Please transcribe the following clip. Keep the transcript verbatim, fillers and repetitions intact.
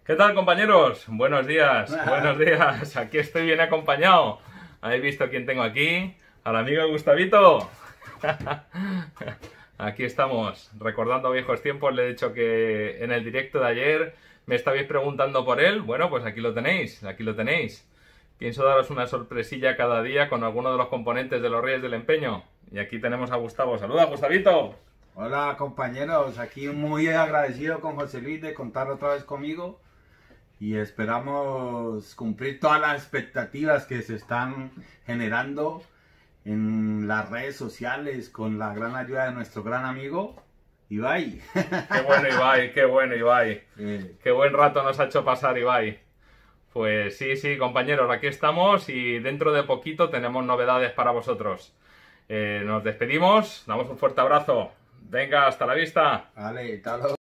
¿Qué tal, compañeros? Buenos días, buenos días. Aquí estoy bien acompañado. ¿Habéis visto quién tengo aquí? Al amigo Gustavito. Aquí estamos, recordando viejos tiempos. Le he dicho que en el directo de ayer me estabais preguntando por él. Bueno, pues aquí lo tenéis, aquí lo tenéis. Pienso daros una sorpresilla cada día con alguno de los componentes de los Reyes del Empeño. Y aquí tenemos a Gustavo. ¡Saluda, Gustavito! Hola, compañeros, aquí muy agradecido con José Luis de contar otra vez conmigo y esperamos cumplir todas las expectativas que se están generando en las redes sociales con la gran ayuda de nuestro gran amigo Ibai. Qué bueno, Ibai, qué bueno, Ibai. Eh, Qué buen rato nos ha hecho pasar, Ibai. Pues sí, sí, compañeros, aquí estamos y dentro de poquito tenemos novedades para vosotros. Eh, nos despedimos, damos un fuerte abrazo. Venga, hasta la vista. Vale, tal.